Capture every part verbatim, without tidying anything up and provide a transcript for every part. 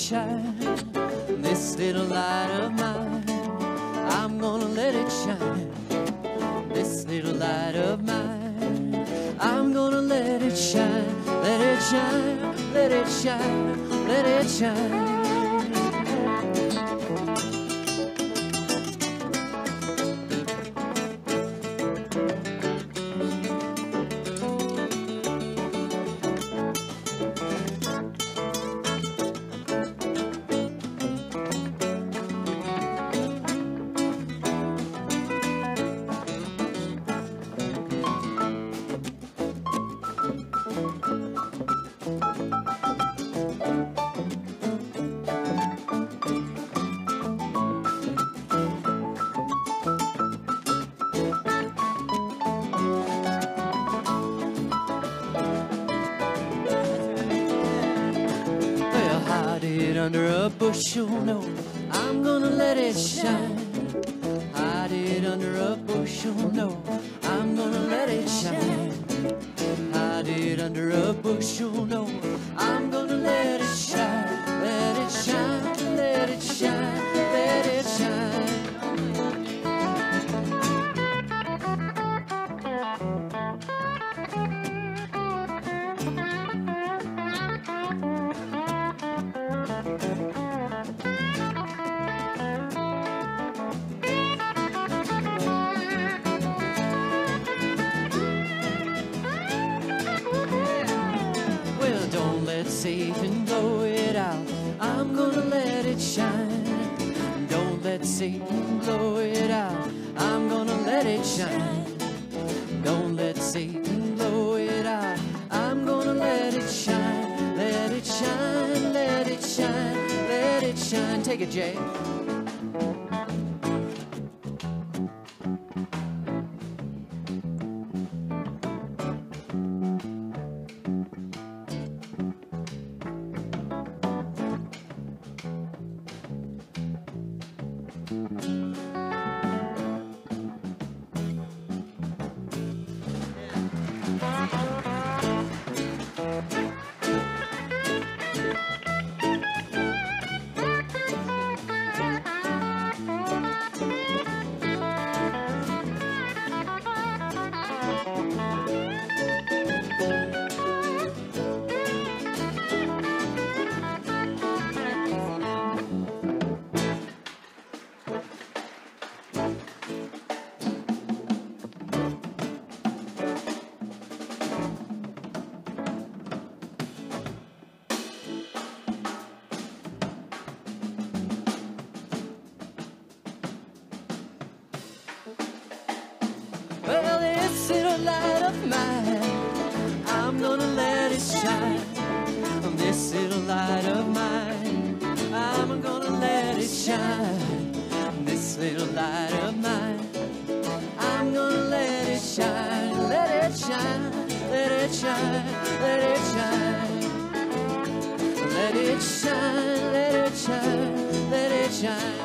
shine. This little light of mine, I'm gonna let it shine. This little light of mine, I'm gonna let it shine. Let it shine, let it shine, let it shine. Under a bushel, no, I'm gonna let it shine. Hide it under a bushel, no, I'm gonna let it shine. Hide it under a bushel, no, I'm gonna let it shine. Let it shine, let it shine, let it shine. Satan blow it out, I'm gonna let it shine. Don't let Satan blow it out, I'm gonna let it shine. Don't let Satan blow it out, I'm gonna let it shine. Let it shine, let it shine, let it shine. Take it, Jay. Well, this little light of mine, I'm gonna let it shine. This little light of mine, I'm gonna let it shine. This little light of mine, I'm gonna let it shine. Let it shine, let it shine, let it shine. Let it shine, let it shine, let it shine.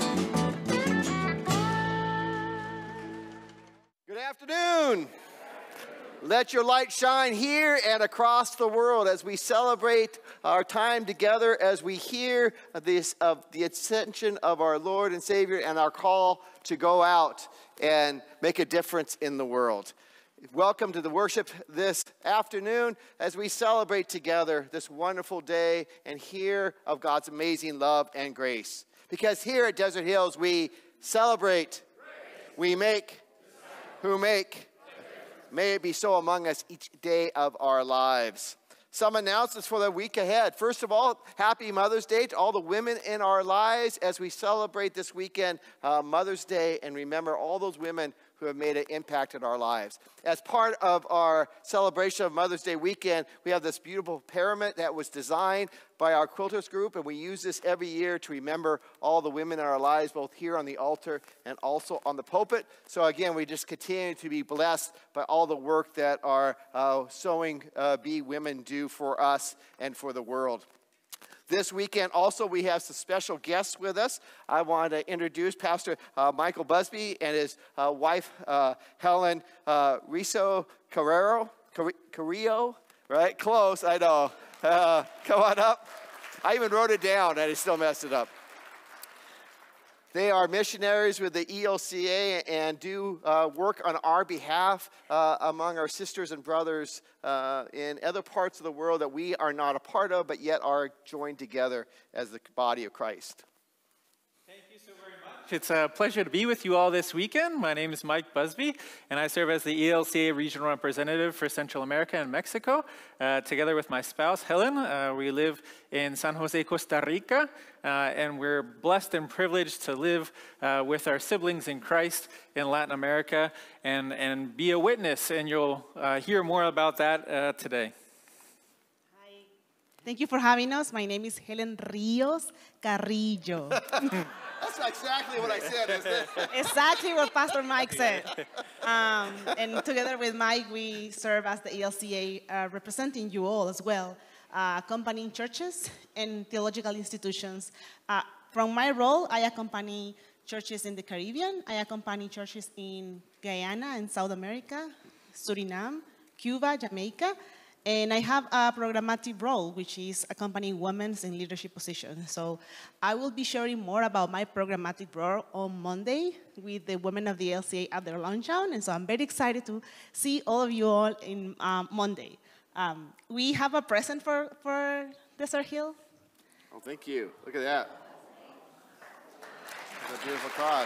Good afternoon. Let your light shine here and across the world as we celebrate our time together, as we hear this of the ascension of our Lord and Savior and our call to go out and make a difference in the world. Welcome to the worship this afternoon as we celebrate together this wonderful day and hear of God's amazing love and grace. Because here at Desert Hills we celebrate, we make, who make. May it be so among us each day of our lives. Some announcements for the week ahead. First of all, happy Mother's Day to all the women in our lives as we celebrate this weekend, uh, Mother's Day, and remember all those women who have made an impact in our lives. As part of our celebration of Mother's Day weekend, we have this beautiful pyramid that was designed by our quilters group, and we use this every year to remember all the women in our lives, both here on the altar and also on the pulpit. So again, we just continue to be blessed by all the work that our uh, Sewing uh, Bee women do for us and for the world. This weekend also we have some special guests with us. I want to introduce Pastor uh, Michael Busbey and his uh, wife uh, Helen uh, Riso Carrero, Car Carrillo, right? Close, I know. Uh, come on up. I even wrote it down, and I still messed it up. They are missionaries with the E L C A and do uh, work on our behalf uh, among our sisters and brothers uh, in other parts of the world that we are not a part of, but yet are joined together as the body of Christ. Thank you so very much. It's a pleasure to be with you all this weekend. My name is Mike Busbey, and I serve as the E L C A Regional Representative for Central America and Mexico. Uh, together with my spouse, Helen, uh, we live in San Jose, Costa Rica, uh, and we're blessed and privileged to live uh, with our siblings in Christ in Latin America and, and be a witness, and you'll uh, hear more about that uh, today. Hi. Thank you for having us. My name is Helen Rios Carrillo. That's exactly what I said, isn't it? Exactly what Pastor Mike said. Um, and together with Mike, we serve as the E L C A, uh, representing you all as well, uh, accompanying churches and theological institutions. Uh, from my role, I accompany churches in the Caribbean. I accompany churches in Guyana and South America, Suriname, Cuba, Jamaica. And I have a programmatic role, which is accompanying women in leadership positions. So I will be sharing more about my programmatic role on Monday with the women of the E L C A at their luncheon. And so I'm very excited to see all of you all in um, Monday. Um, we have a present for, for Desert Hill. Oh, thank you. Look at that. That's a beautiful cross.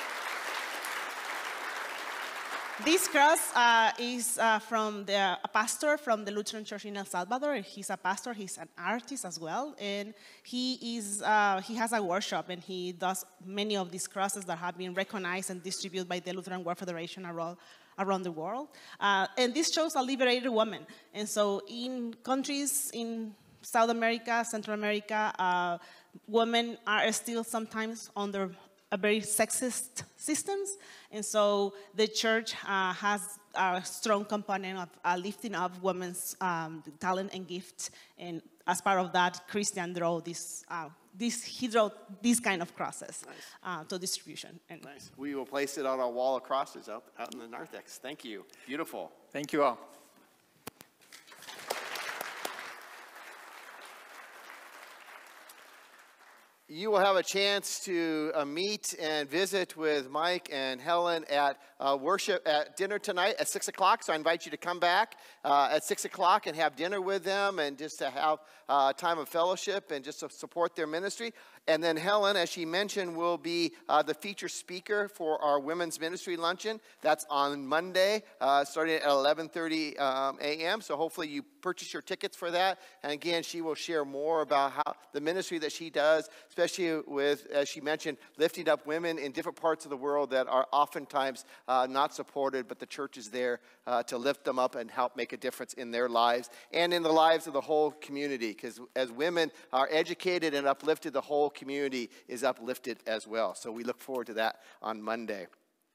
This cross uh, is uh, from the, a pastor from the Lutheran Church in El Salvador. He's a pastor, he's an artist as well, and he, is, uh, he has a workshop, and he does many of these crosses that have been recognized and distributed by the Lutheran World Federation around, around the world. Uh, and this shows a liberated woman. And so in countries in South America, Central America, uh, women are still sometimes under a very sexist systems, and so the church uh, has a strong component of uh, lifting up women's um, talent and gifts, and as part of that, Christian drew this, uh, this he drew this kind of crosses nice. uh, to distribution. And nice. We will place it on our wall of crosses out, out in the narthex. Thank you. Beautiful. Thank you all. You will have a chance to uh, meet and visit with Mike and Helen at uh, worship at dinner tonight at six o'clock. So I invite you to come back uh, at six o'clock and have dinner with them, and just to have a uh, time of fellowship and just to support their ministry. And then Helen, as she mentioned, will be uh, the feature speaker for our women's ministry luncheon. That's on Monday, uh, starting at eleven thirty um, a m So hopefully you purchase your tickets for that. And again, she will share more about how the ministry that she does, especially with, as she mentioned, lifting up women in different parts of the world that are oftentimes uh, not supported, but the church is there uh, to lift them up and help make a difference in their lives and in the lives of the whole community. Because as women are educated and uplifted, the whole community is uplifted as well. So we look forward to that on Monday.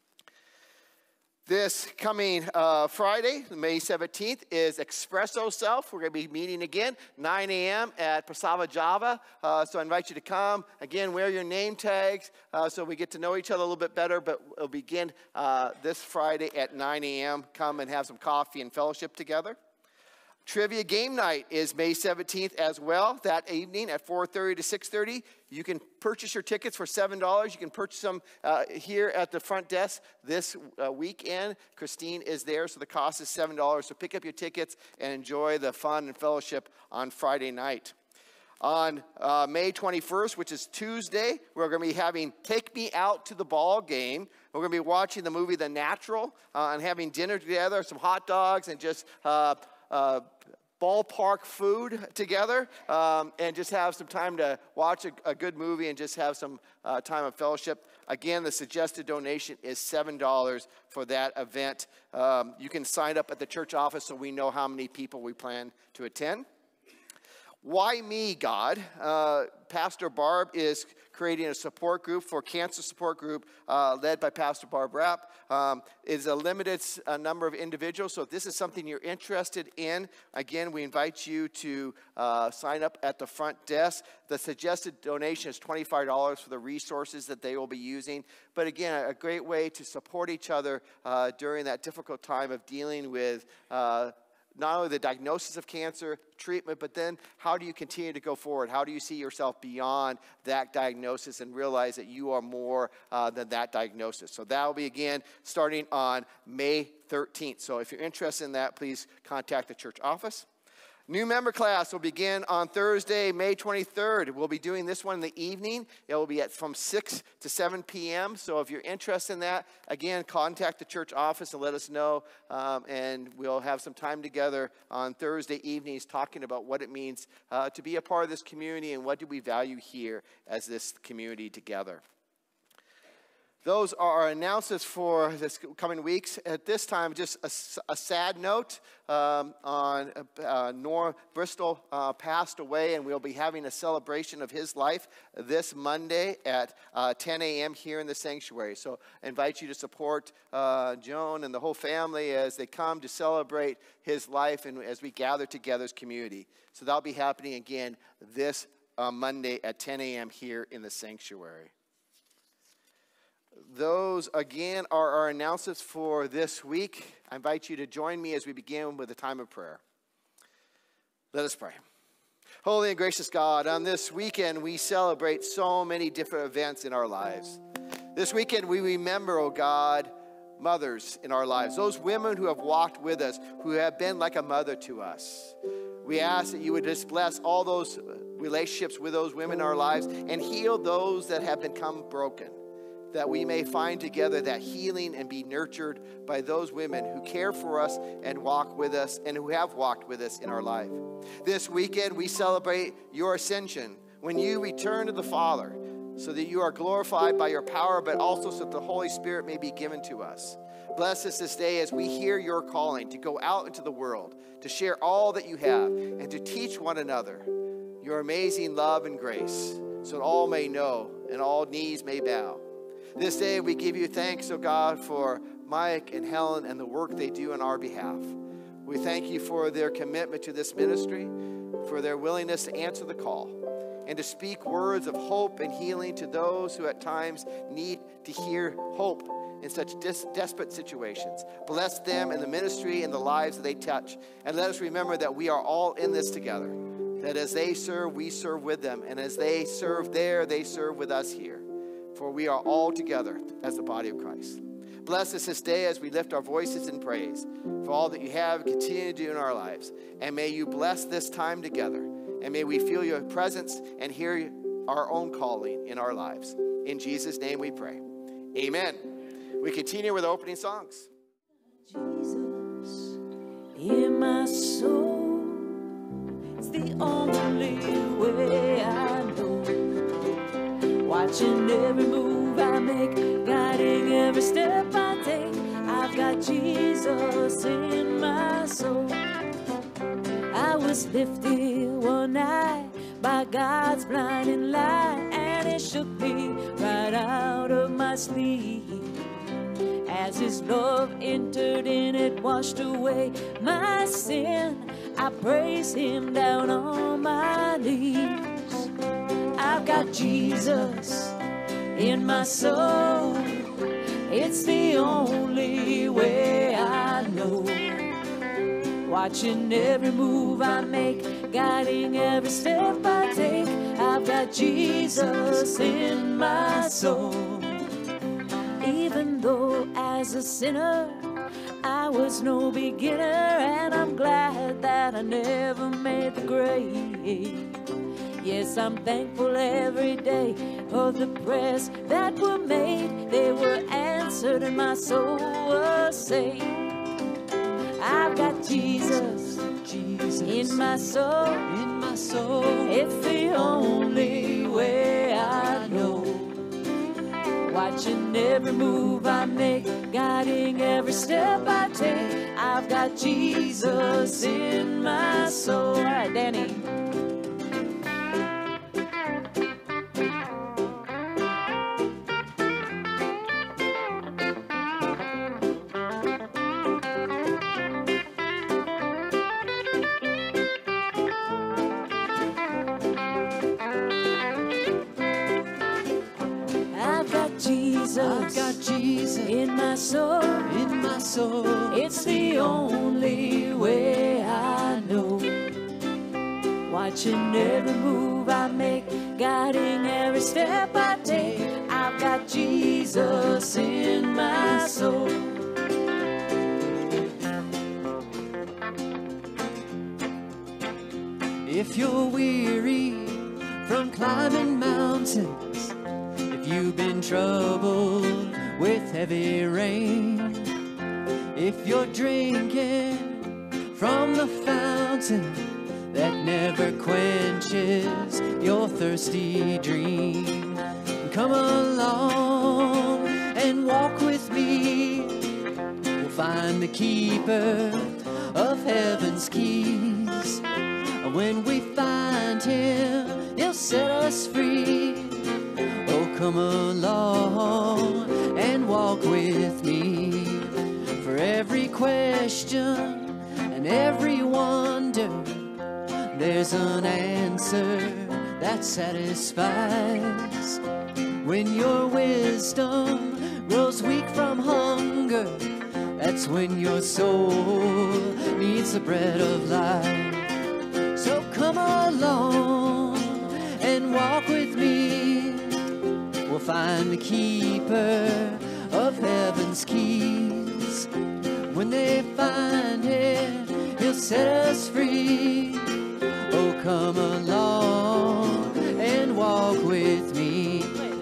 This coming uh, Friday, May seventeenth, is Espresso Self. We're going to be meeting again, nine a m at Prasava Java. Uh, so I invite you to come. Again, wear your name tags uh, so we get to know each other a little bit better. But we'll begin uh, this Friday at nine a m Come and have some coffee and fellowship together. Trivia game night is May seventeenth as well, that evening at four thirty to six thirty. You can purchase your tickets for seven dollars. You can purchase them uh, here at the front desk this uh, weekend. Christine is there, so the cost is seven dollars. So pick up your tickets and enjoy the fun and fellowship on Friday night. On uh, May twenty-first, which is Tuesday, we're going to be having Take Me Out to the Ball Game. We're going to be watching the movie The Natural uh, and having dinner together, some hot dogs, and just uh, uh, ballpark food together, um, and just have some time to watch a, a good movie and just have some uh, time of fellowship. Again, the suggested donation is seven dollars for that event. Um, you can sign up at the church office so we know how many people we plan to attend. Why Me, God? Uh, Pastor Barb is creating a support group for cancer support group uh, led by Pastor Barb Rapp. Um, it's a limited uh, number of individuals, so if this is something you're interested in, again, we invite you to uh, sign up at the front desk. The suggested donation is twenty-five dollars for the resources that they will be using. But again, a great way to support each other uh, during that difficult time of dealing with uh, not only the diagnosis of cancer, treatment, but then how do you continue to go forward? How do you see yourself beyond that diagnosis and realize that you are more uh, than that diagnosis? So that will be, again, starting on May thirteenth. So if you're interested in that, please contact the church office. New member class will begin on Thursday, May twenty-third. We'll be doing this one in the evening. It will be at from six to seven p.m. So if you're interested in that, again, contact the church office and let us know. Um, and we'll have some time together on Thursday evenings talking about what it means uh, to be a part of this community and what do we value here as this community together. Those are our announcements for this coming weeks. At this time, just a, a sad note um, on uh, Norm Bristol uh, passed away, and we'll be having a celebration of his life this Monday at uh, ten a.m. here in the sanctuary. So I invite you to support uh, Joan and the whole family as they come to celebrate his life and as we gather together as community. So that'll be happening again this uh, Monday at ten a.m. here in the sanctuary. Those, again, are our announcements for this week. I invite you to join me as we begin with a time of prayer. Let us pray. Holy and gracious God, on this weekend we celebrate so many different events in our lives. This weekend we remember, oh God, mothers in our lives, those women who have walked with us, who have been like a mother to us. We ask that you would just bless all those relationships with those women in our lives and heal those that have become broken, that we may find together that healing and be nurtured by those women who care for us and walk with us and who have walked with us in our life. This weekend, we celebrate your ascension when you return to the Father so that you are glorified by your power, but also so that the Holy Spirit may be given to us. Bless us this day as we hear your calling to go out into the world, to share all that you have, and to teach one another your amazing love and grace so that all may know and all knees may bow. This day we give you thanks, oh God, for Mike and Helen and the work they do on our behalf. We thank you for their commitment to this ministry, for their willingness to answer the call, and to speak words of hope and healing to those who at times need to hear hope in such dis- desperate situations. Bless them in the ministry and the lives that they touch. And let us remember that we are all in this together, that as they serve, we serve with them. And as they serve there, they serve with us here. For we are all together as the body of Christ. Bless us this day as we lift our voices in praise for all that you have and continue to do in our lives. And may you bless this time together. And may we feel your presence and hear our own calling in our lives. In Jesus' name we pray. Amen. We continue with opening songs. Jesus in my soul, it's the only way I know. Watching every move I make, guiding every step I take. I've got Jesus in my soul. I was lifted one night by God's blinding light, and it shook me right out of my sleep. As his love entered in, it washed away my sin. I praise him down on my knees. I've got Jesus in my soul. It's the only way I know. Watching every move I make, guiding every step I take. I've got Jesus in my soul. Even though as a sinner I was no beginner, and I'm glad that I never made the grade. Yes, I'm thankful every day for the prayers that were made. They were answered and my soul was saved. I've got Jesus, Jesus in my soul, in my soul. It's the only way I know. Watching every move I make, guiding every step I take. I've got Jesus in my soul. All right, Danny. Jesus. I've got Jesus in my soul. in my soul. It's the only way I know. Watching every move I make, guiding every step I take. I've got Jesus in my soul. If you're weary from climbing mountains, if you've been troubled with heavy rain, if you're drinking from the fountain that never quenches your thirsty dream, come along and walk with me. We'll find the keeper of heaven's keys. When we find him, he'll set us free. Oh, come along and walk with me. For every question and every wonder, there's an answer that satisfies. When your wisdom grows weak from hunger, that's when your soul needs the bread of life. So come along and walk with me. We'll find the keeper of heaven's keys. When they find him, he'll set us free. Oh, come along and walk with me.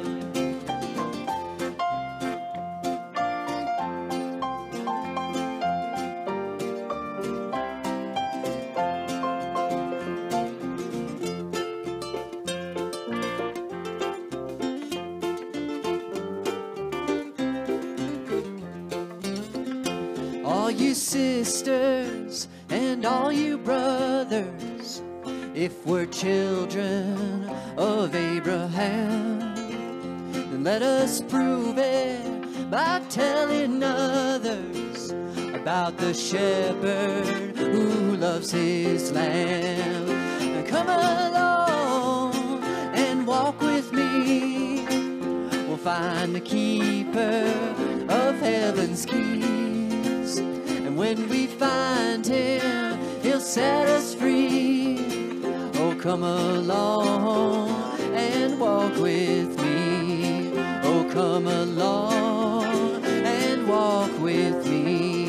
All you sisters and all you brothers, if we're children of Abraham, then let us prove it by telling others about the shepherd who loves his lamb. Now come along and walk with me. We'll find the keeper of heaven's keys. And when we find him, he'll set us free. Oh, come along and walk with me. Oh, come along and walk with me.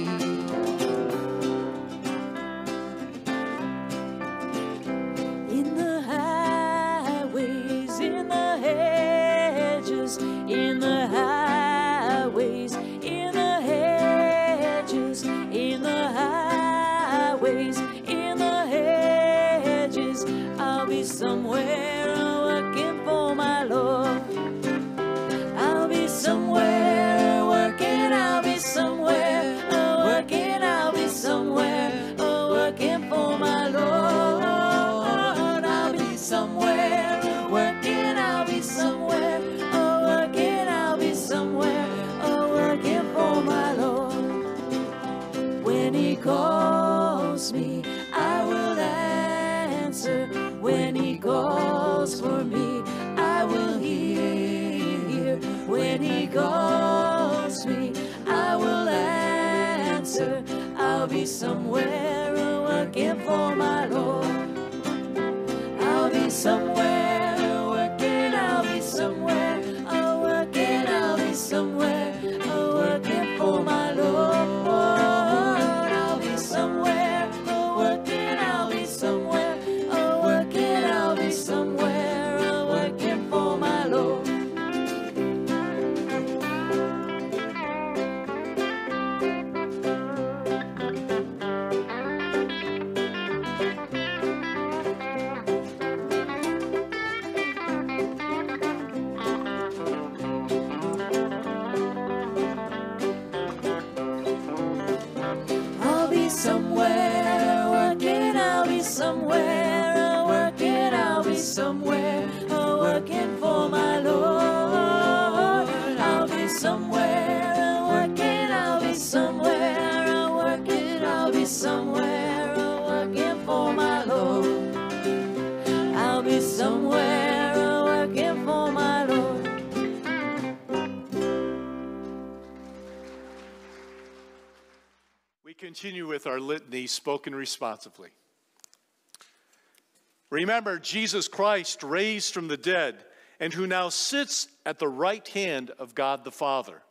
In the highways, in the hedges, in the highways, in the hedges, in the highways, in the hedges, I'll be somewhere working for my Lord. I'll be somewhere working, I'll be somewhere working, I'll be somewhere working for my Lord. I'll be somewhere working, I'll be somewhere working, I'll be somewhere working for my Lord. When he calls me, I will answer. When he calls for me, I will hear. When he calls me, I will answer. I'll be somewhere working for my Lord. I'll be somewhere working, I'll be somewhere working, I'll be somewhere working for my Lord. I'll be somewhere working, I'll be somewhere working, I'll be somewhere working for my Lord. I'll be somewhere working, I'll be somewhere working, I'll be somewhere working for my Lord. I'll be somewhere working, I'll be somewhere working, I'll be somewhere working for my Lord. I'll be somewhere working for my Lord. Continue with our litany, spoken responsively. Remember Jesus Christ, raised from the dead, and who now sits at the right hand of God the Father.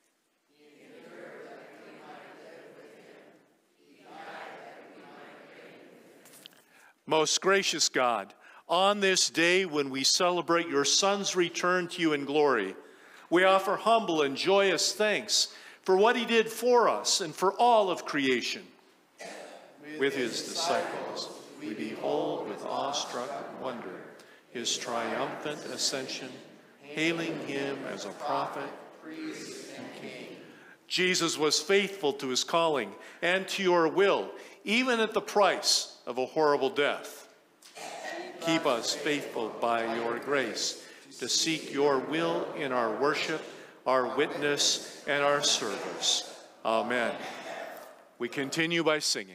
Most gracious God, on this day when we celebrate your Son's return to you in glory, we offer humble and joyous thanks for what he did for us and for all of creation. With his disciples, we behold with awestruck wonder his triumphant ascension, hailing him as a prophet, priest, and king. Jesus was faithful to his calling and to your will, even at the price of a horrible death. Keep us faithful by your grace to seek your will in our worship, our witness, and our service. Amen. We continue by singing.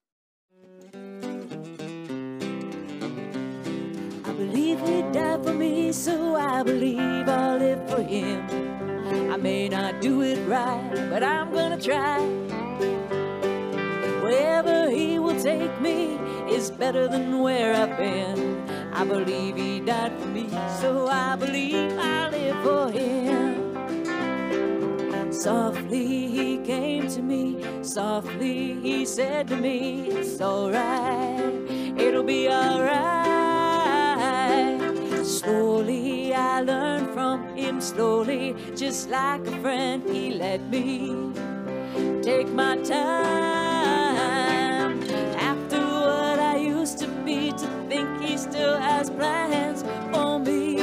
I believe he died for me, so I believe I'll live for him. I may not do it right, but I'm gonna try. Wherever he will take me is better than where I've been. I believe he died for me, so I believe I'll live for him. Softly he came to me, softly he said to me, it's alright, it'll be alright. Slowly I learned from him, slowly, just like a friend, he let me take my time. After what I used to be, to think he still has plans for me,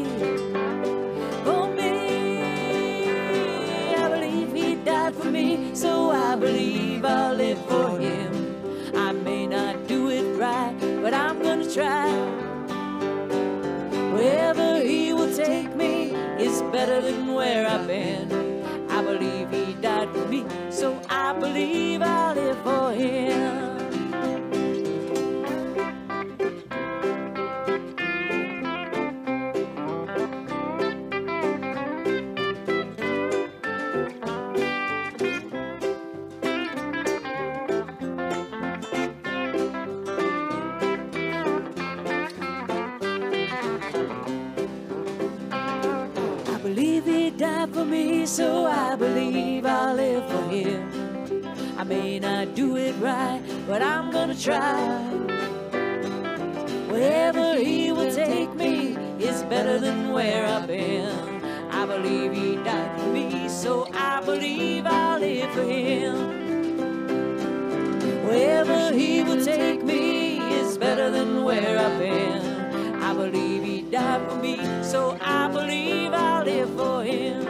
for me. I believe he died for me, so I believe I'll live for him. I may not do it right, but I'm gonna try. Wherever he will take me is better than where I've been. I believe he died for me, so I believe I'll live for him. For me, so I believe I'll live for him. I may not do it right, but I'm gonna try. Wherever he will take me is better than where I've been. I believe he died for me, so I believe I'll live for him. Wherever he will take me is better than where I've been. I believe he died for me, so I believe I'll live for him.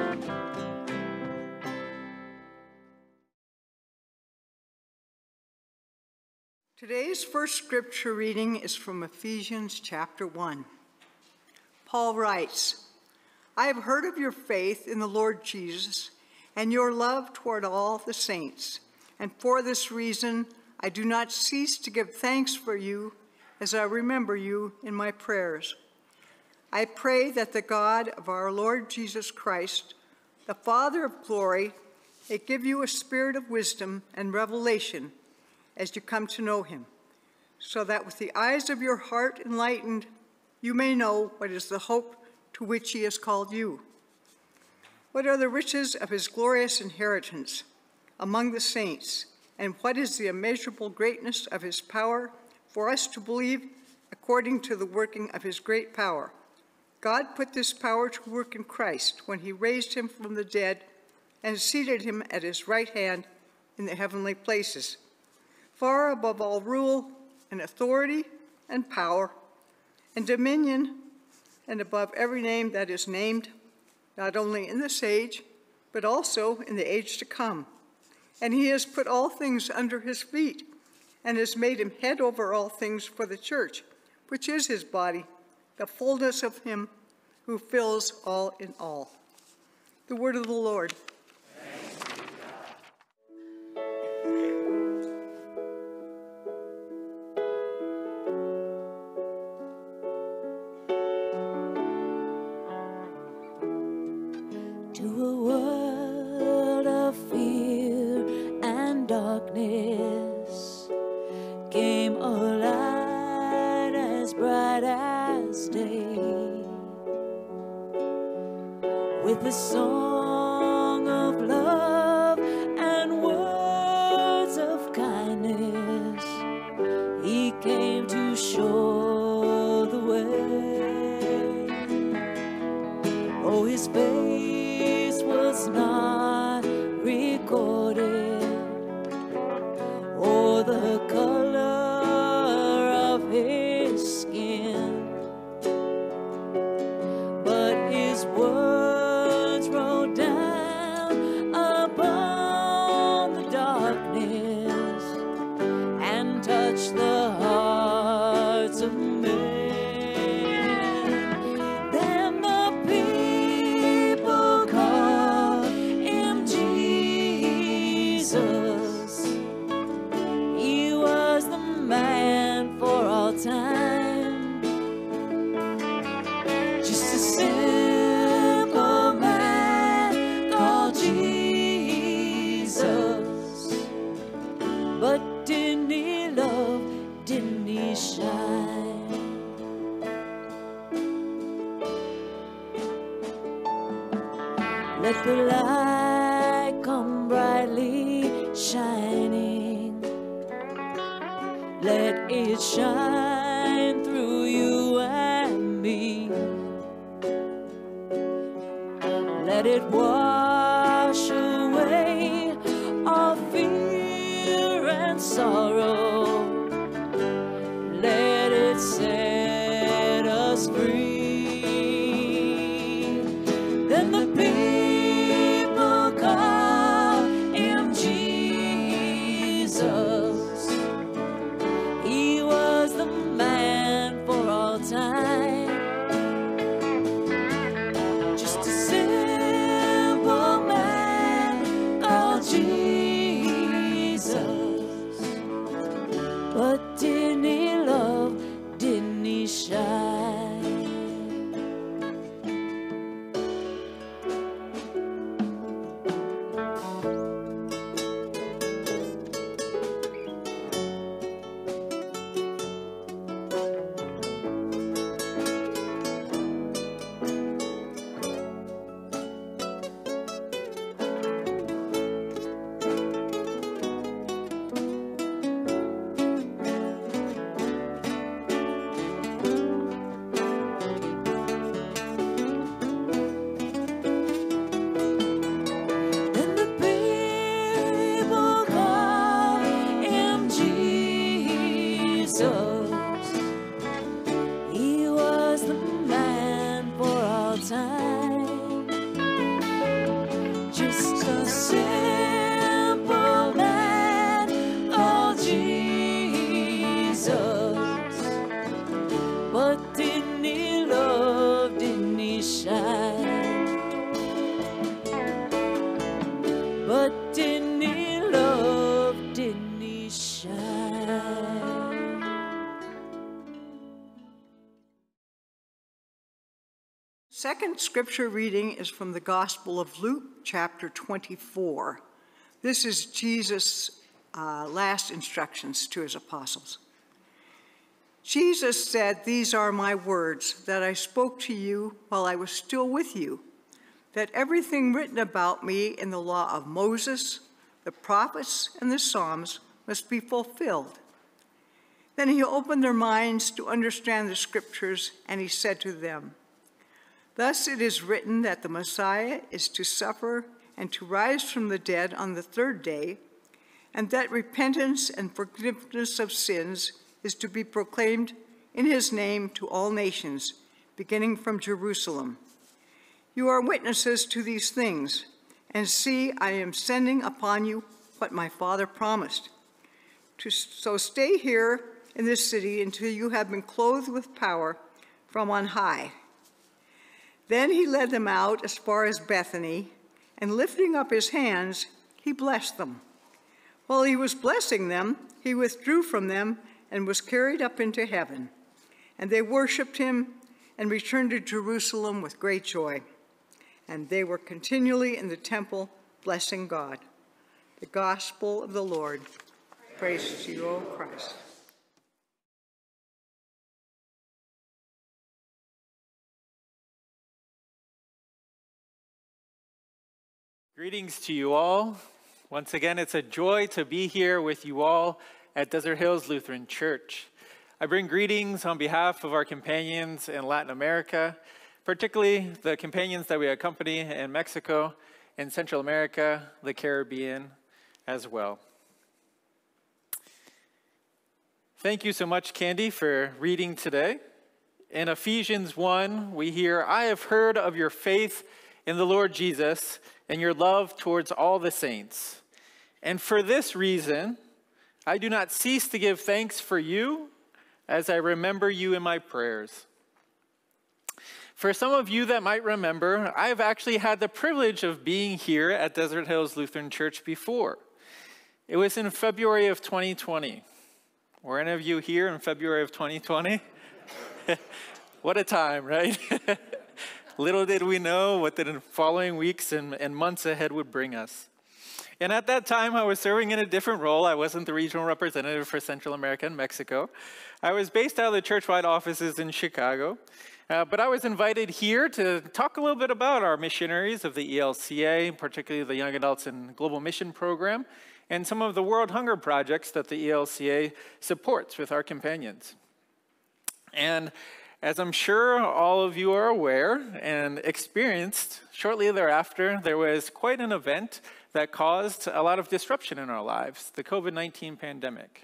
Today's first scripture reading is from Ephesians chapter one. Paul writes, I have heard of your faith in the Lord Jesus and your love toward all the saints, and for this reason I do not cease to give thanks for you as I remember you in my prayers. I pray that the God of our Lord Jesus Christ, the Father of glory, may give you a spirit of wisdom and revelation as you come to know him, so that with the eyes of your heart enlightened, you may know what is the hope to which he has called you. What are the riches of his glorious inheritance among the saints, and what is the immeasurable greatness of his power for us to believe according to the working of his great power? God put this power to work in Christ when he raised him from the dead and seated him at his right hand in the heavenly places, far above all rule and authority and power and dominion, and above every name that is named, not only in this age, but also in the age to come. And he has put all things under his feet, and has made him head over all things for the church, which is his body, the fullness of him who fills all in all. The word of the Lord. Thanks be to God. To a world of fear and darkness, darkness came a light as bright as day, with a song of love and words of kindness. He came to show the way. Oh, his face was not recorded, or the color of his skin, but his words rolled down upon the darkness and touched the hearts of men. Then the people called him Jesus. He was the man for all time, just a simple man called Jesus. But didn't he love, didn't he shine? Let the light come brightly shining. Let it shine through you and me. Let it wash away all fear and sorrow. Let it set us free. Then the people call him Jesus. He was the man for all time, just a simple man called Jesus. But didn't he love, didn't he shine? Then the people call him Jesus. He was the man for all time, just a simple man called Jesus. But didn't he love, didn't he shine? But didn't he love, didn't he shine? Second scripture reading is from the Gospel of Luke, chapter twenty-four. This is Jesus' uh, last instructions to his apostles. Jesus said, "These are my words that I spoke to you while I was still with you, that everything written about me in the law of Moses, the prophets, and the Psalms must be fulfilled." Then he opened their minds to understand the scriptures, and he said to them, "Thus it is written that the Messiah is to suffer and to rise from the dead on the third day, and that repentance and forgiveness of sins is to be proclaimed in his name to all nations, beginning from Jerusalem. You are witnesses to these things, and see, I am sending upon you what my Father promised. To, so stay here in this city until you have been clothed with power from on high." Then he led them out as far as Bethany, and lifting up his hands, he blessed them. While he was blessing them, he withdrew from them and was carried up into heaven. And they worshiped him and returned to Jerusalem with great joy. And they were continually in the temple blessing God. The gospel of the Lord. Praise to you, O Christ. Greetings to you all. Once again, it's a joy to be here with you all at Desert Hills Lutheran Church. I bring greetings on behalf of our companions in Latin America, particularly the companions that we accompany in Mexico, in Central America, the Caribbean as well. Thank you so much, Candy, for reading today. In Ephesians one, we hear, I have heard of your faith in the Lord Jesus and your love towards all the saints. And for this reason, I do not cease to give thanks for you as I remember you in my prayers. For some of you that might remember, I've actually had the privilege of being here at Desert Hills Lutheran Church before. It was in February of twenty twenty. Were any of you here in February of twenty twenty? What a time, right? Little did we know what the following weeks and, and months ahead would bring us. And at that time, I was serving in a different role. I wasn't the regional representative for Central America and Mexico. I was based out of the church-wide offices in Chicago. Uh, but I was invited here to talk a little bit about our missionaries of the E L C A, particularly the Young Adults and Global Mission Program, and some of the World Hunger projects that the E L C A supports with our companions. And as I'm sure all of you are aware and experienced, shortly thereafter, there was quite an event that caused a lot of disruption in our lives, the COVID nineteen pandemic.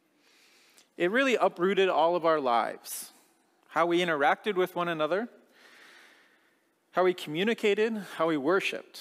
It really uprooted all of our lives, how we interacted with one another, how we communicated, how we worshiped.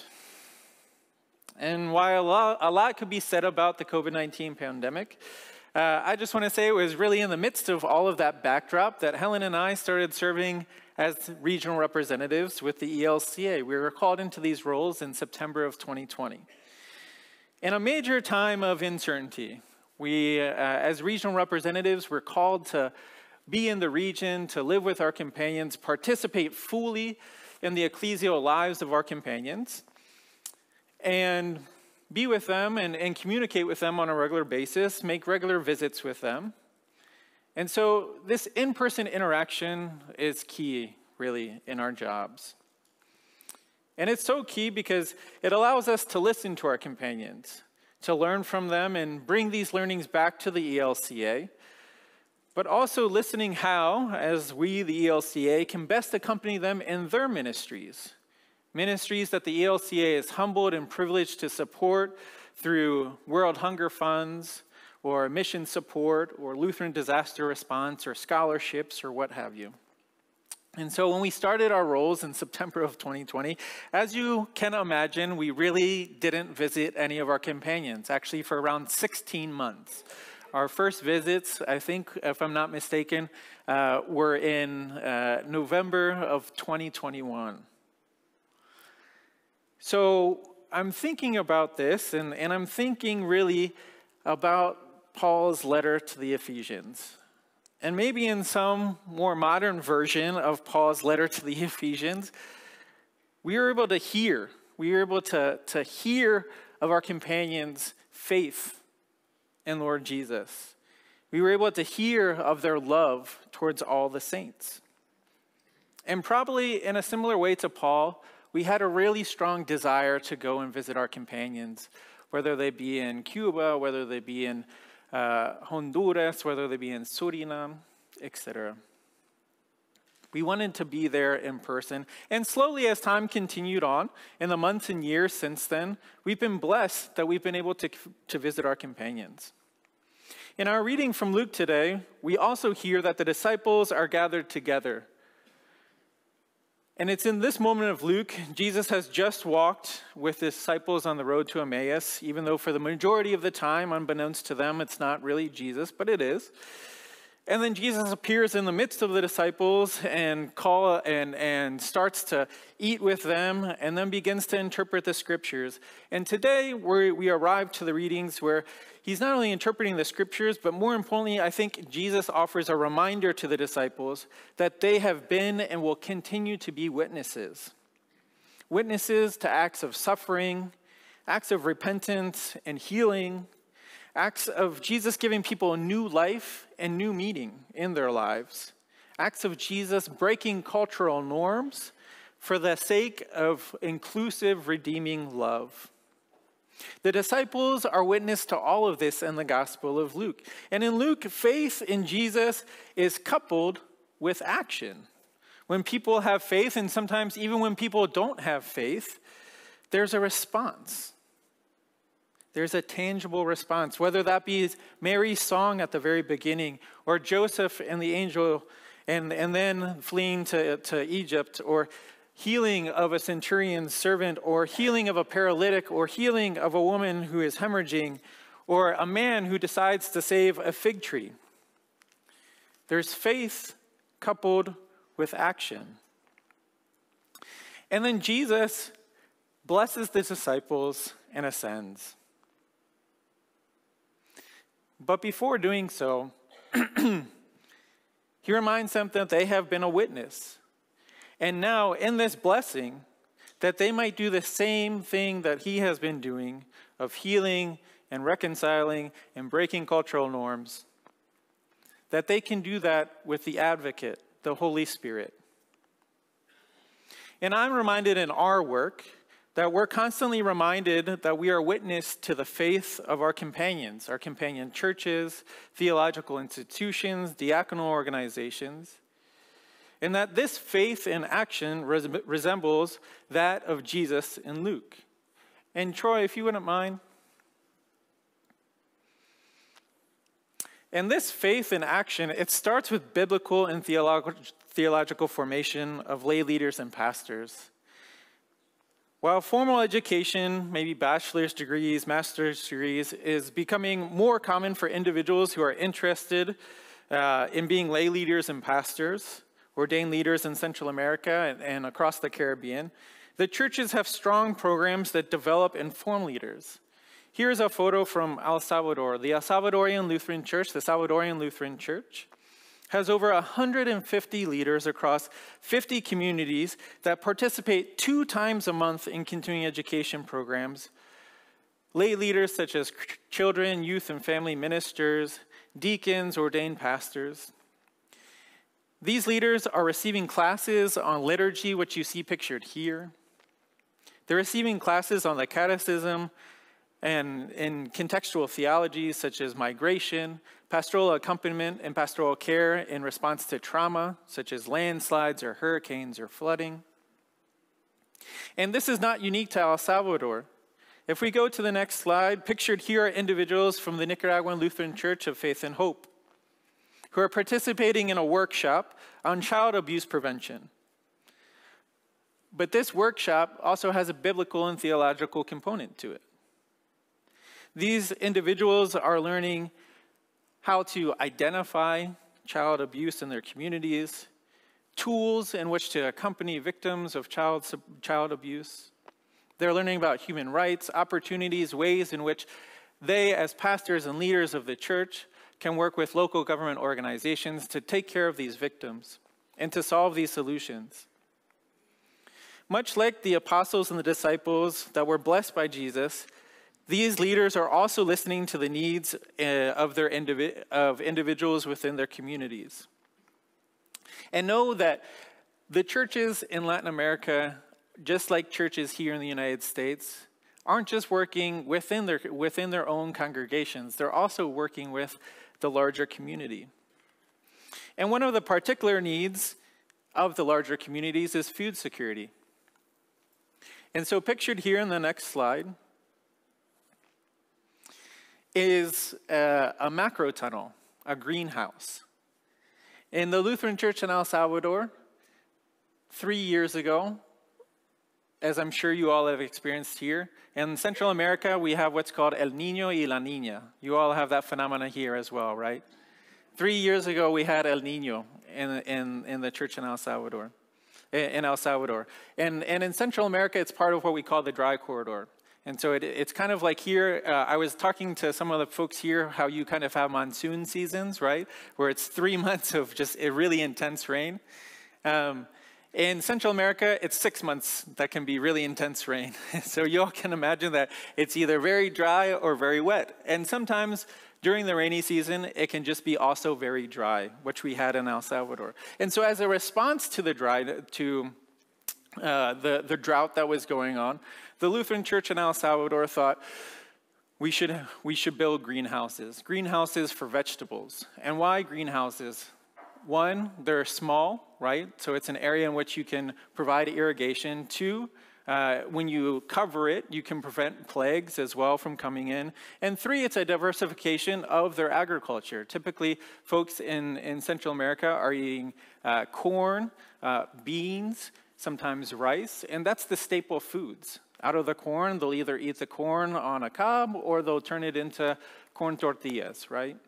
And while a lot, a lot could be said about the COVID nineteen pandemic, Uh, I just want to say it was really in the midst of all of that backdrop that Helen and I started serving as regional representatives with the E L C A. We were called into these roles in September of twenty twenty. In a major time of uncertainty, we, uh, as regional representatives, were called to be in the region, to live with our companions, participate fully in the ecclesial lives of our companions, and be with them and, and communicate with them on a regular basis, make regular visits with them. And so this in-person interaction is key, really, in our jobs. And it's so key because it allows us to listen to our companions, to learn from them and bring these learnings back to the E L C A, but also listening how, as we, the E L C A, can best accompany them in their ministries. Ministries that the E L C A is humbled and privileged to support through World Hunger Funds or mission support or Lutheran disaster response or scholarships or what have you. And so when we started our roles in September of twenty twenty, as you can imagine, we really didn't visit any of our companions, actually for around sixteen months. Our first visits, I think, if I'm not mistaken, uh, were in uh, November of twenty twenty-one. So I'm thinking about this, and, and I'm thinking really about Paul's letter to the Ephesians. And maybe in some more modern version of Paul's letter to the Ephesians, we were able to hear, we were able to, to hear of our companions' faith in Lord Jesus. We were able to hear of their love towards all the saints. And probably in a similar way to Paul, we had a really strong desire to go and visit our companions, whether they be in Cuba, whether they be in uh, Honduras, whether they be in Suriname, et cetera. We wanted to be there in person. And slowly as time continued on, in the months and years since then, we've been blessed that we've been able to, to visit our companions. In our reading from Luke today, we also hear that the disciples are gathered together. And it's in this moment of Luke, Jesus has just walked with the disciples on the road to Emmaus, even though for the majority of the time, unbeknownst to them, it's not really Jesus, but it is. And then Jesus appears in the midst of the disciples and call and, and starts to eat with them and then begins to interpret the scriptures. And today we we arrive to the readings where he's not only interpreting the scriptures, but more importantly, I think Jesus offers a reminder to the disciples that they have been and will continue to be witnesses. Witnesses to acts of suffering, acts of repentance and healing, Acts of Jesus giving people a new life and new meaning in their lives. Acts of Jesus breaking cultural norms for the sake of inclusive, redeeming love. The disciples are witness to all of this in the Gospel of Luke. And in Luke, faith in Jesus is coupled with action. When people have faith, and sometimes even when people don't have faith, there's a response. There's a tangible response, whether that be Mary's song at the very beginning, or Joseph and the angel, and, and then fleeing to, to Egypt, or healing of a centurion's servant, or healing of a paralytic, or healing of a woman who is hemorrhaging, or a man who decides to save a fig tree. There's faith coupled with action. And then Jesus blesses the disciples and ascends. But before doing so, he reminds them that they have been a witness. And now, in this blessing, that they might do the same thing that he has been doing of healing and reconciling and breaking cultural norms, that they can do that with the advocate, the Holy Spirit. And I'm reminded in our work that we're constantly reminded that we are witness to the faith of our companions, our companion churches, theological institutions, diaconal organizations, and that this faith in action res- resembles that of Jesus in Luke. And Troy, if you wouldn't mind. And this faith in action, it starts with biblical and theolog- theological formation of lay leaders and pastors. While formal education, maybe bachelor's degrees, master's degrees, is becoming more common for individuals who are interested uh, in being lay leaders and pastors, ordained leaders in Central America and, and across the Caribbean, the churches have strong programs that develop and form leaders. Here's a photo from El Salvador. The El Salvadorian Lutheran Church, the Salvadorian Lutheran Church, has over one hundred fifty leaders across fifty communities that participate two times a month in continuing education programs. Lay leaders such as children, youth, and family ministers, deacons, ordained pastors. These leaders are receiving classes on liturgy, which you see pictured here. They're receiving classes on the catechism and in contextual theologies such as migration, pastoral accompaniment, and pastoral care in response to trauma, such as landslides or hurricanes or flooding. And this is not unique to El Salvador. If we go to the next slide, pictured here are individuals from the Nicaraguan Lutheran Church of Faith and Hope who are participating in a workshop on child abuse prevention. But this workshop also has a biblical and theological component to it. These individuals are learning how to identify child abuse in their communities, tools in which to accompany victims of child, child abuse. They're learning about human rights, opportunities, ways in which they, as pastors and leaders of the church, can work with local government organizations to take care of these victims and to solve these solutions. Much like the apostles and the disciples that were blessed by Jesus, these leaders are also listening to the needs uh, of their indivi- of individuals within their communities. And know that the churches in Latin America, just like churches here in the United States, aren't just working within their, within their own congregations. They're also working with the larger community. And one of the particular needs of the larger communities is food security. And so pictured here in the next slide is a, a macro tunnel, a greenhouse. In the Lutheran Church in El Salvador, three years ago, as I'm sure you all have experienced here, in Central America, we have what's called El Niño y la Niña. You all have that phenomena here as well, right? Three years ago, we had El Niño in, in, in the church in El Salvador. In El Salvador. And, and in Central America, it's part of what we call the dry corridor. And so it, it's kind of like here, uh, I was talking to some of the folks here, how you kind of have monsoon seasons, right? Where it's three months of just a really intense rain. Um, In Central America, it's six months that can be really intense rain. So you all can imagine that it's either very dry or very wet. And sometimes during the rainy season, it can just be also very dry, which we had in El Salvador. And so as a response to the dry, to uh, the, the drought that was going on, the Lutheran Church in El Salvador thought, we should, we should build greenhouses, greenhouses for vegetables. And why greenhouses? One, they're small, right? So it's an area in which you can provide irrigation. Two, uh, when you cover it, you can prevent plagues as well from coming in. And three, it's a diversification of their agriculture. Typically, folks in, in Central America are eating uh, corn, uh, beans, sometimes rice, and that's the staple foods. Out of the corn, they'll either eat the corn on a cob or they'll turn it into corn tortillas, right?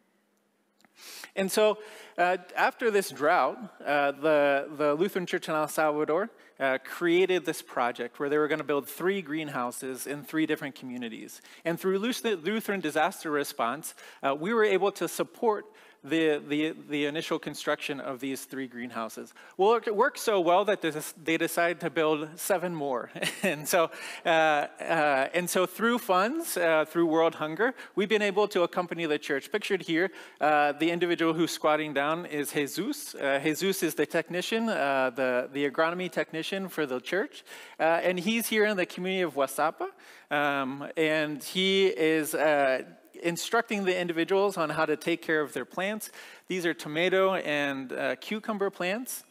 And so uh, after this drought, uh, the, the Lutheran Church in El Salvador uh, created this project where they were going to build three greenhouses in three different communities. And through Lutheran disaster response, uh, we were able to support the, the, the initial construction of these three greenhouses. Well, it worked so well that they decided to build seven more. and, so, uh, uh, and so through funds, uh, through World Hunger, we've been able to accompany the church. Pictured here, uh, the individual who's squatting down is Jesus. Uh, Jesus is the technician, uh, the, the agronomy technician for the church. Uh, and he's here in the community of Wasapa. Um, and he is uh, instructing the individuals on how to take care of their plants. These are tomato and uh, cucumber plants.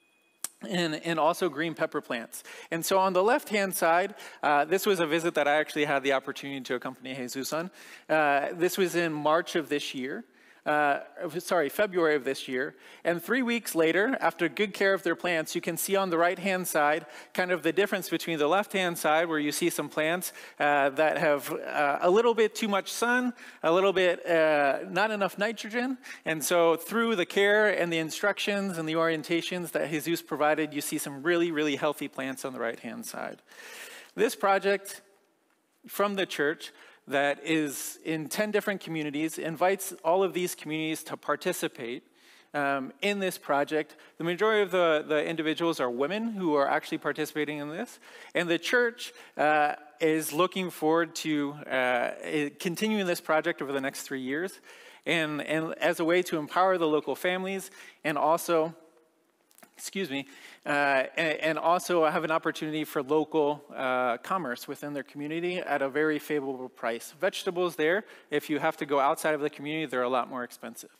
And, and also green pepper plants. And so on the left-hand side, uh, this was a visit that I actually had the opportunity to accompany Jesus on. Uh, this was in March of this year. Uh, sorry, February of this year. And three weeks later, after good care of their plants, you can see on the right-hand side kind of the difference between the left-hand side, where you see some plants uh, that have uh, a little bit too much sun, a little bit uh, not enough nitrogen. And so through the care and the instructions and the orientations that Jesus provided, you see some really, really healthy plants on the right-hand side. This project from the church that is in ten different communities, invites all of these communities to participate um, in this project. The majority of the, the individuals are women who are actually participating in this. And the church uh, is looking forward to uh, continuing this project over the next three years. And, and as a way to empower the local families and also, excuse me, Uh, and, and also have an opportunity for local uh, commerce within their community at a very favorable price. Vegetables there, if you have to go outside of the community, they're a lot more expensive.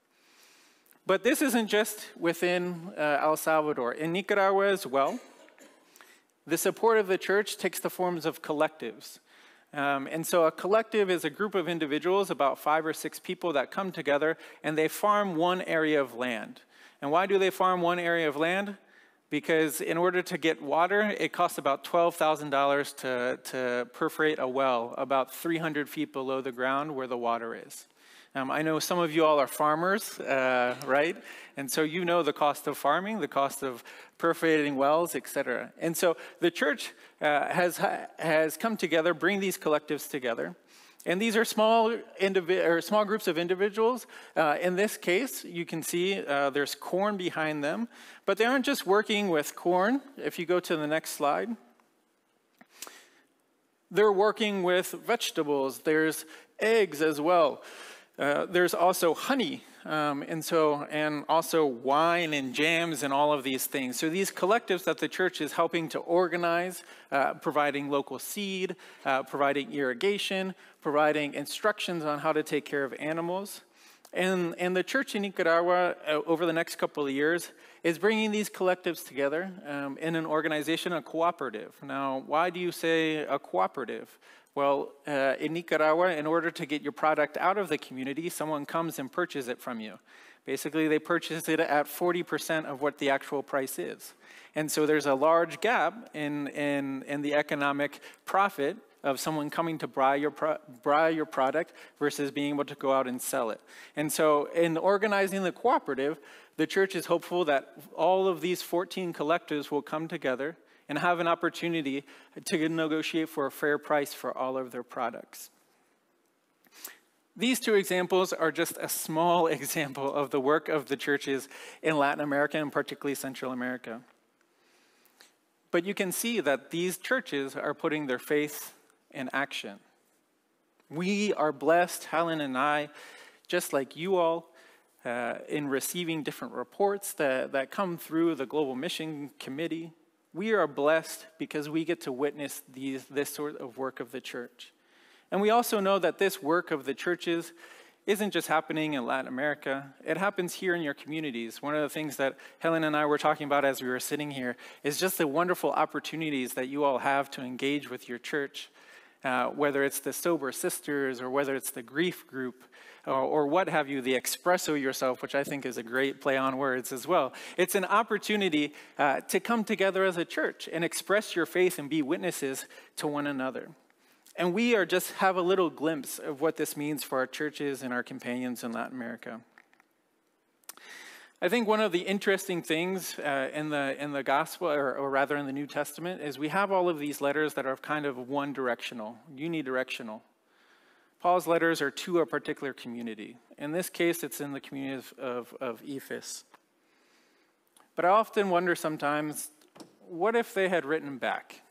But this isn't just within uh, El Salvador. In Nicaragua as well, the support of the church takes the forms of collectives. Um, and so a collective is a group of individuals, about five or six people that come together, and they farm one area of land. And why do they farm one area of land? Because in order to get water, it costs about twelve thousand dollars to, to perforate a well about three hundred feet below the ground where the water is. Um, I know some of you all are farmers, uh, right? And so you know the cost of farming, the cost of perforating wells, et cetera. And so the church uh, has, has come together, bring these collectives together. And these are small, indivi- or small groups of individuals. Uh, in this case, you can see uh, there's corn behind them. But they aren't just working with corn. If you go to the next slide, they're working with vegetables. There's eggs as well. Uh, there's also honey, um, and so and also wine and jams and all of these things. So these collectives that the church is helping to organize, uh, providing local seed, uh, providing irrigation, providing instructions on how to take care of animals. And, and the church in Nicaragua, uh, over the next couple of years, is bringing these collectives together um, in an organization, a cooperative. Now, why do you say a cooperative? Well, uh, in Nicaragua, in order to get your product out of the community, someone comes and purchases it from you. Basically, they purchase it at forty percent of what the actual price is. And so there's a large gap in, in, in the economic profit of someone coming to buy your, pro buy your product versus being able to go out and sell it. And so in organizing the cooperative, the church is hopeful that all of these fourteen collectives will come together and have an opportunity to negotiate for a fair price for all of their products. These two examples are just a small example of the work of the churches in Latin America and particularly Central America. But you can see that these churches are putting their faith in action. We are blessed, Helen and I, just like you all, uh, in receiving different reports that, that come through the Global Mission Committee. We are blessed because we get to witness these, this sort of work of the church. And we also know that this work of the churches isn't just happening in Latin America. It happens here in your communities. One of the things that Helen and I were talking about as we were sitting here is just the wonderful opportunities that you all have to engage with your church, uh, whether it's the Sober Sisters or whether it's the grief group or, or what have you, the Espresso Yourself, which I think is a great play on words as well. It's an opportunity uh, to come together as a church and express your faith and be witnesses to one another. And we are just have a little glimpse of what this means for our churches and our companions in Latin America. I think one of the interesting things uh, in the in the gospel, or, or rather in the New Testament, is we have all of these letters that are kind of one directional, unidirectional. Paul's letters are to a particular community. In this case, it's in the community of, of, of Ephesus. But I often wonder sometimes, what if they had written back?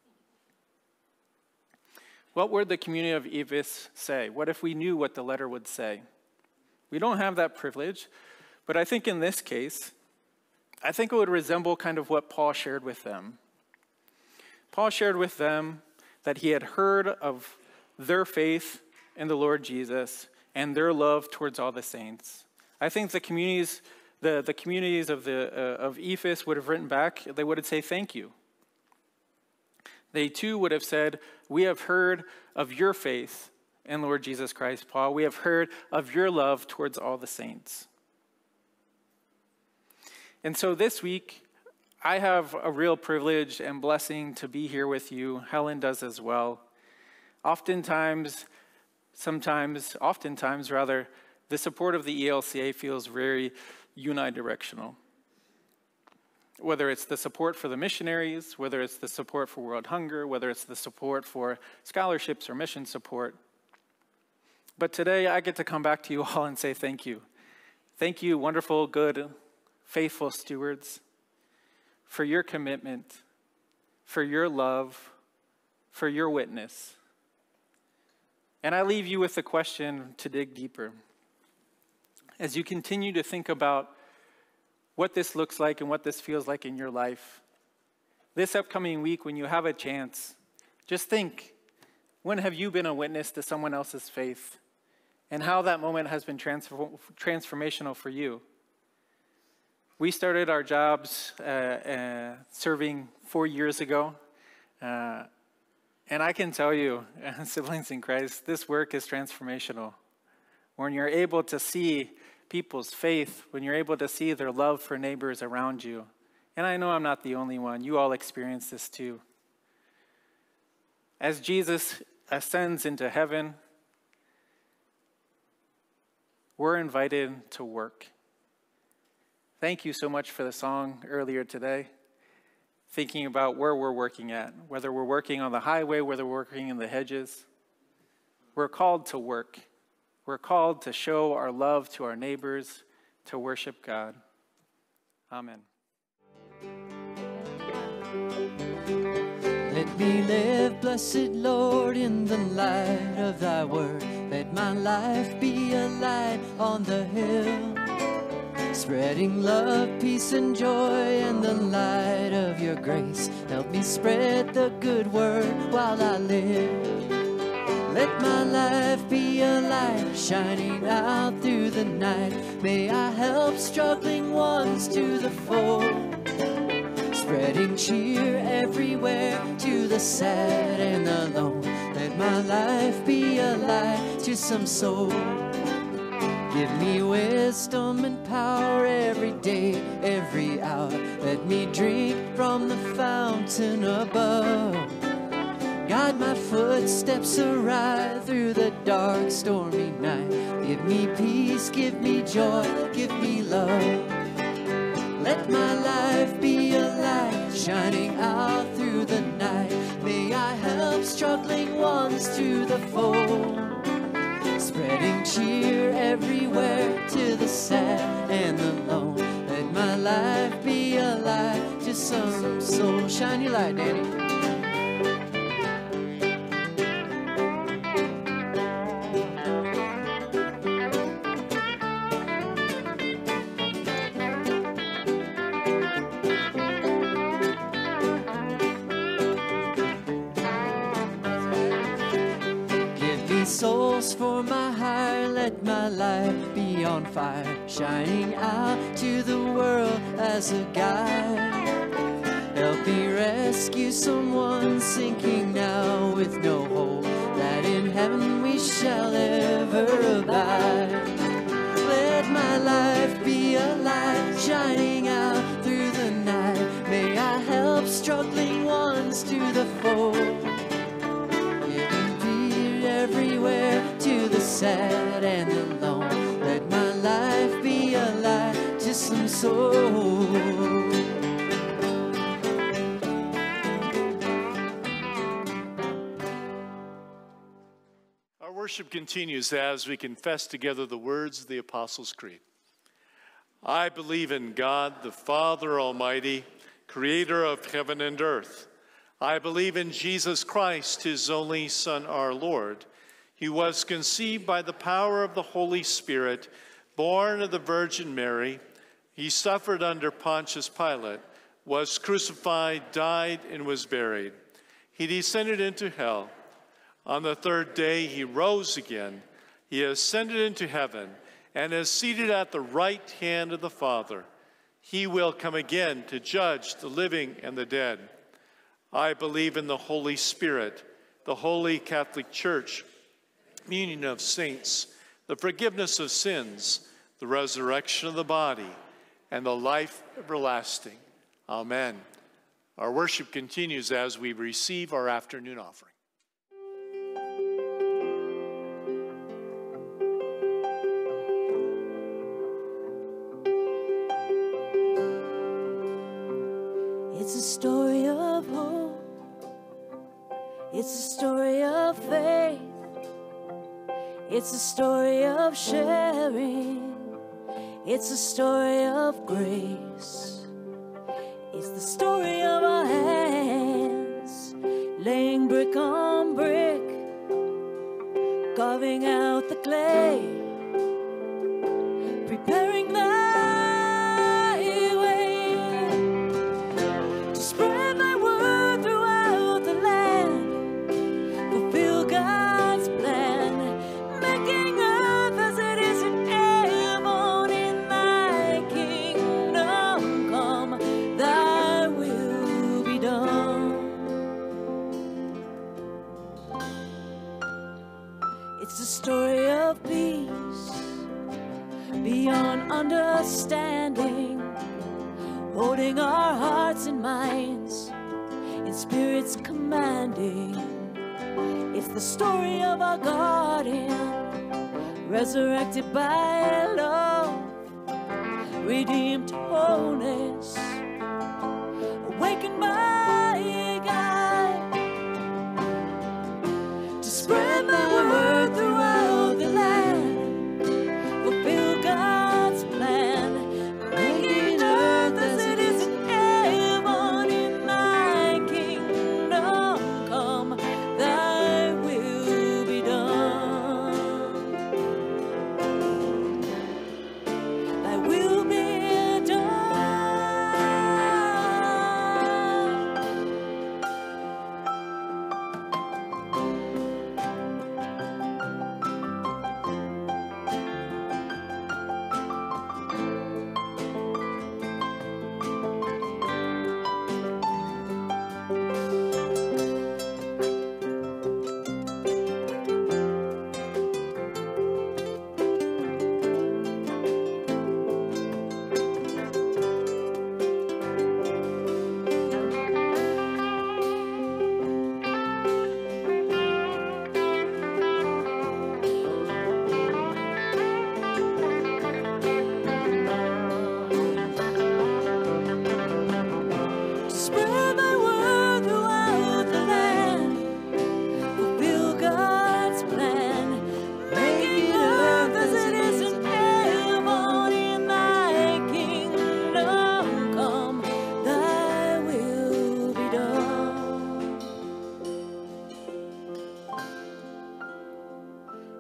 What would the community of Ephesus say? What if we knew what the letter would say? We don't have that privilege, but I think in this case, I think it would resemble kind of what Paul shared with them. Paul shared with them that he had heard of their faith in the Lord Jesus and their love towards all the saints. I think the communities, the, the communities of, the, uh, of Ephesus would have written back, they would say thank you. They too would have said, we have heard of your faith in Lord Jesus Christ, Paul. We have heard of your love towards all the saints. And so this week, I have a real privilege and blessing to be here with you. Helen does as well. Oftentimes, sometimes, oftentimes rather, the support of the E L C A feels very unidirectional. Whether it's the support for the missionaries, whether it's the support for world hunger, whether it's the support for scholarships or mission support. But today I get to come back to you all and say thank you. Thank you, wonderful, good, faithful stewards, for your commitment, for your love, for your witness. And I leave you with the question to dig deeper. As you continue to think about what this looks like and what this feels like in your life, this upcoming week when you have a chance, just think, when have you been a witness to someone else's faith and how that moment has been transform- transformational for you? We started our jobs uh, uh, serving four years ago, uh, and I can tell you, siblings in Christ, this work is transformational. When you're able to see people's faith, when you're able to see their love for neighbors around you. And I know I'm not the only one. You all experience this too. As Jesus ascends into heaven, we're invited to work. Thank you so much for the song earlier today, thinking about where we're working at, whether we're working on the highway, whether we're working in the hedges. We're called to work. We're called to show our love to our neighbors, to worship God. Amen. Let me live, blessed Lord, in the light of thy word. Let my life be a light on the hill, spreading love, peace, and joy in the light of your grace. Help me spread the good word while I live. Let my life be a light shining out through the night. May I help struggling ones to the fold, spreading cheer everywhere to the sad and the lone. Let my life be a light to some soul. Give me wisdom and power every day, every hour. Let me drink from the fountain above. Guide my footsteps aright through the dark, stormy night. Give me peace, give me joy, give me love. Let my life be a light shining out through the night. May I help struggling ones to the fold, spreading cheer everywhere to the sad and the lone. Let my life be a light to some soul. Shine your light, Danny. Souls for my hire, let my light be on fire, shining out to the world as a guide. Help me rescue someone sinking now with no hope, that in heaven we shall ever abide. Let my life be a light shining out through the night. May I help struggling ones to the fold, everywhere to the sad and the lone. Let my life be a light to some soul. Our worship continues as we confess together the words of the Apostles' Creed. I believe in God, the Father Almighty, creator of heaven and earth. I believe in Jesus Christ, his only Son, our Lord. He was conceived by the power of the Holy Spirit, born of the Virgin Mary. He suffered under Pontius Pilate, was crucified, died, and was buried. He descended into hell. On the third day, he rose again. He ascended into heaven and is seated at the right hand of the Father. He will come again to judge the living and the dead. I believe in the Holy Spirit, the Holy Catholic Church, communion of saints, the forgiveness of sins, the resurrection of the body, and the life everlasting. Amen. Our worship continues as we receive our afternoon offering. It's a story of hope. It's a story of faith. It's a story of sharing. It's a story of grace. It's the story of our hands, laying brick on brick, carving out the clay, preparing the story of peace beyond understanding, holding our hearts and minds in spirits commanding. It's the story of our guardian, resurrected by love, redeemed to wholeness, awakened by God, to spread my word throughout the land, fulfill God's plan, making earth as it is in heaven. In thy kingdom come, thy will be done. Thy will be done.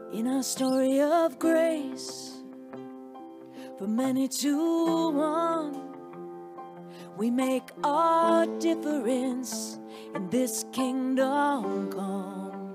In our story of grace, from many to one, we make our difference in this kingdom come.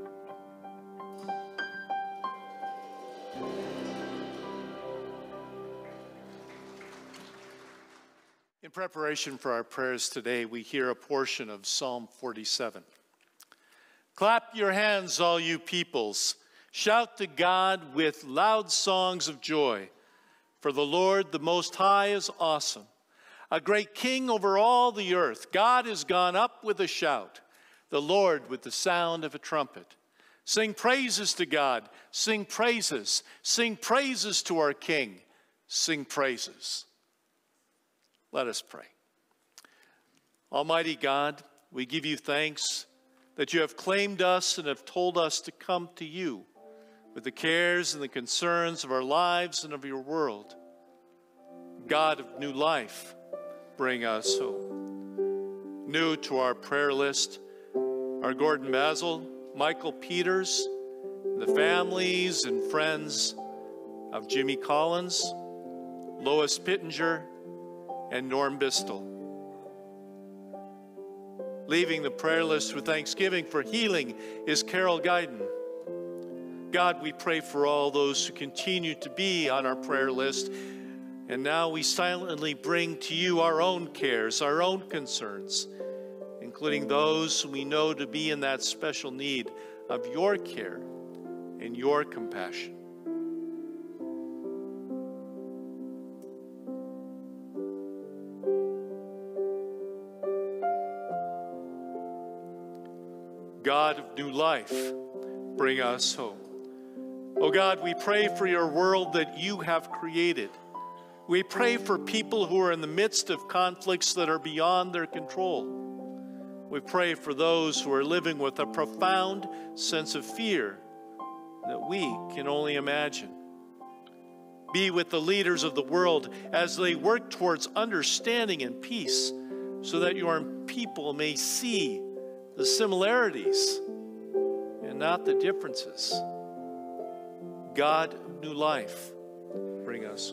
In preparation for our prayers today, we hear a portion of Psalm forty-seven. Clap your hands, all you peoples. Shout to God with loud songs of joy. For the Lord, the Most High, is awesome. A great king over all the earth. God has gone up with a shout, the Lord with the sound of a trumpet. Sing praises to God. Sing praises. Sing praises to our King. Sing praises. Let us pray. Almighty God, we give you thanks that you have claimed us and have told us to come to you with the cares and the concerns of our lives and of your world. God of new life, bring us hope. New to our prayer list are Gordon Basil, Michael Peters, the families and friends of Jimmy Collins, Lois Pittenger, and Norm Bistel. Leaving the prayer list with thanksgiving for healing is Carol Guyden. God, we pray for all those who continue to be on our prayer list. And now we silently bring to you our own cares, our own concerns, including those who we know to be in that special need of your care and your compassion. God of new life, bring us hope. Oh God, we pray for your world that you have created. We pray for people who are in the midst of conflicts that are beyond their control. We pray for those who are living with a profound sense of fear that we can only imagine. Be with the leaders of the world as they work towards understanding and peace, so that your people may see the similarities and not the differences. God of new life, bring us.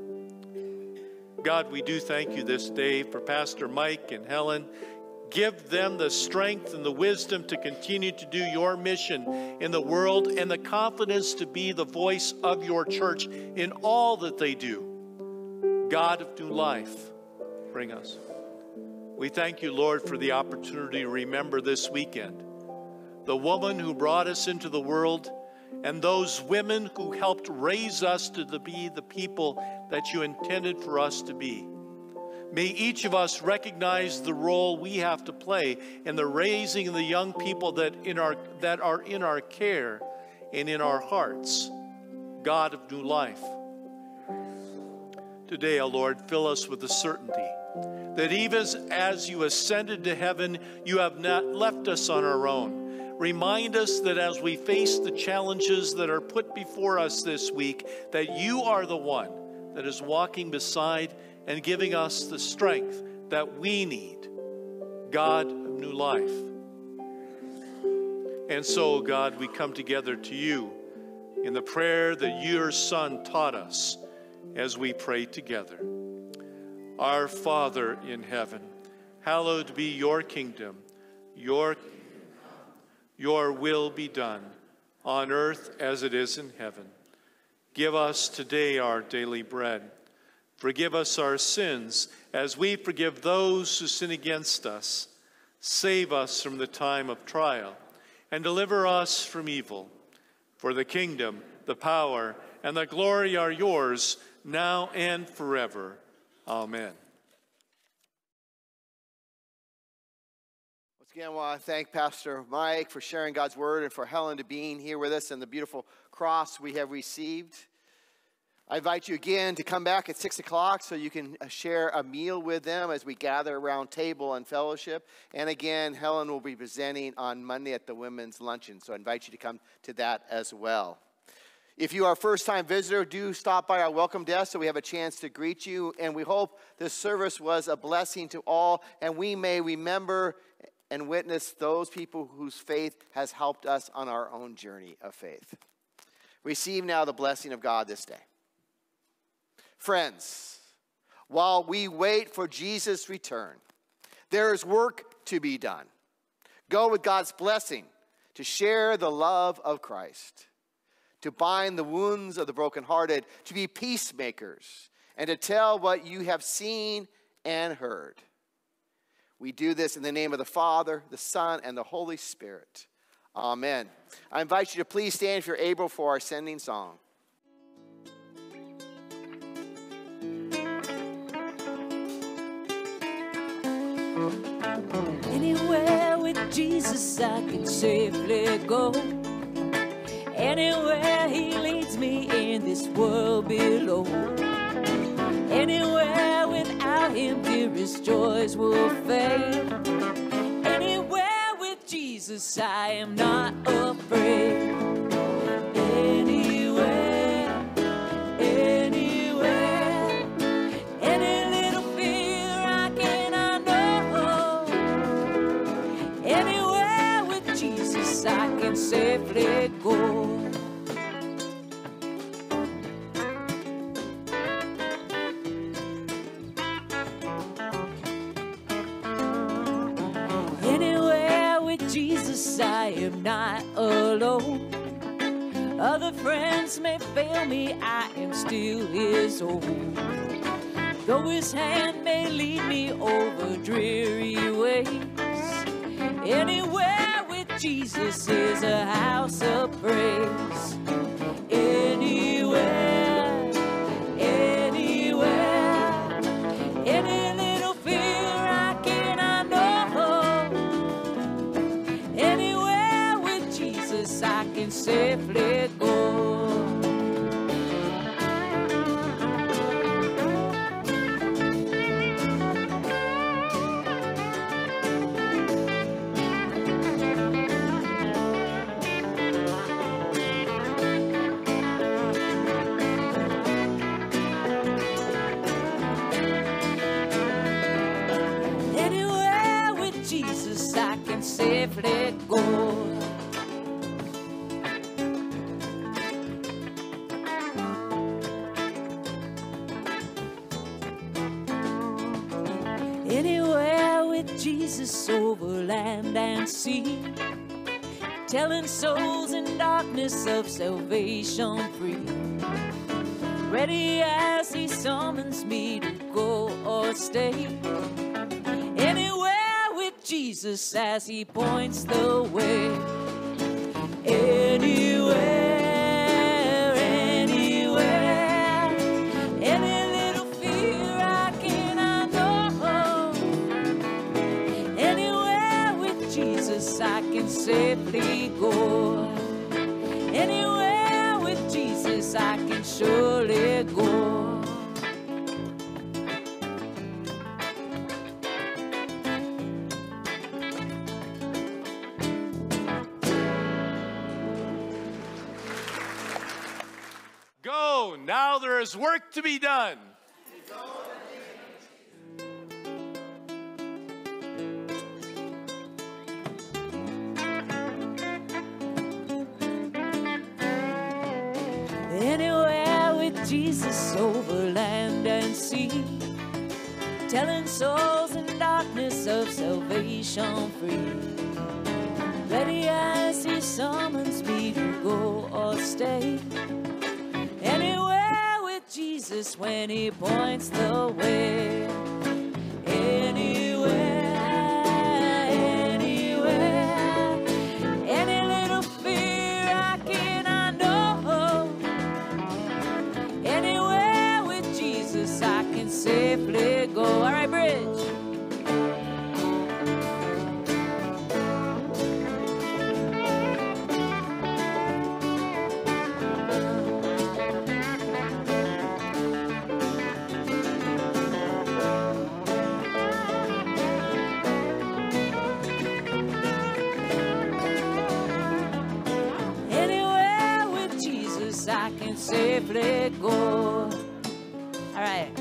God, we do thank you this day for Pastor Mike and Helen. Give them the strength and the wisdom to continue to do your mission in the world and the confidence to be the voice of your church in all that they do. God of new life, bring us. We thank you, Lord, for the opportunity to remember this weekend the woman who brought us into the world and those women who helped raise us to be the people that you intended for us to be. May each of us recognize the role we have to play in the raising of the young people that, in our, that are in our care and in our hearts. God of new life. Today, O Lord, fill us with the certainty that even as you ascended to heaven, you have not left us on our own. Remind us that as we face the challenges that are put before us this week, that you are the one that is walking beside and giving us the strength that we need. God of new life. And so, God, we come together to you in the prayer that your Son taught us as we pray together. Our Father in heaven, hallowed be your kingdom. Your, your will be done on earth as it is in heaven. Give us today our daily bread. Forgive us our sins as we forgive those who sin against us. Save us from the time of trial and deliver us from evil. For the kingdom, the power, and the glory are yours now and forever. Amen. Once again, I want to thank Pastor Mike for sharing God's word and for Helen to being here with us and the beautiful cross we have received. I invite you again to come back at six o'clock so you can share a meal with them as we gather around table and fellowship. And again, Helen will be presenting on Monday at the Women's Luncheon, so I invite you to come to that as well. If you are a first-time visitor, do stop by our welcome desk so we have a chance to greet you. And we hope this service was a blessing to all, and we may remember and witness those people whose faith has helped us on our own journey of faith. Receive now the blessing of God this day. Friends, while we wait for Jesus' return, there is work to be done. Go with God's blessing to share the love of Christ, to bind the wounds of the brokenhearted, to be peacemakers, and to tell what you have seen and heard. We do this in the name of the Father, the Son, and the Holy Spirit. Amen. I invite you to please stand if you're able for our sending song. Anywhere with Jesus I can safely go. Anywhere he leads me in this world below. Anywhere without him dearest joys will fade. Anywhere with Jesus I am not afraid. Anywhere, anywhere, any little fear I cannot know. Anywhere with Jesus I can safely go. I am not alone. Other friends may fail me, I am still his own. Though his hand may lead me over dreary ways, anywhere with Jesus is a house of praise. Anywhere, anywhere, any little fear I cannot know. I can safely go. Anywhere with Jesus I can safely go. Anywhere with Jesus over land and sea, telling souls in darkness of salvation free. Ready as he summons me to go or stay. Anywhere with Jesus as he points the way. Anywhere. I can safely go. Anywhere with Jesus I can surely go. Go, now there is work to be done. Anywhere with Jesus over land and sea, telling souls in darkness of salvation free. Ready as he summons me to go or stay. Anywhere with Jesus when he points the way. Anywhere. Safely go. All right, bridge. Anywhere with Jesus I can safely go. All right.